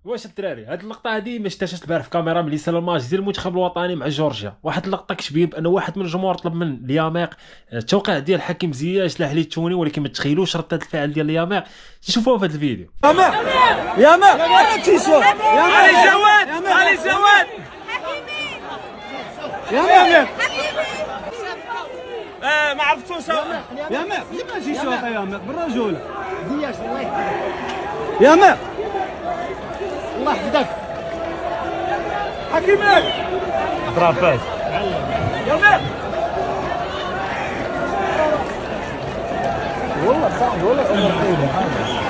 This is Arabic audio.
واش الدراري هاد اللقطه هادي ما شفتهاش البارح في كاميرا ملي سال الماتش ديال المنتخب الوطني مع جورجيا. واحد اللقطه كتبين بان واحد من الجمهور طلب من الياميق التوقيع ديال حكيم زياش لاح ليه التوني، ولكن ما تخيلوش رده الفعل ديال الياميق. نشوفوها في هذا الفيديو. ياميق علي جواد علي جواد ياميق ما عرفتوش ياميق اللي ماشي شوطه ياميق بالرجوله زياش الله يحفظك ياميق الله يحفظك حكيمي ضرب فاز ياميق والله صعب والله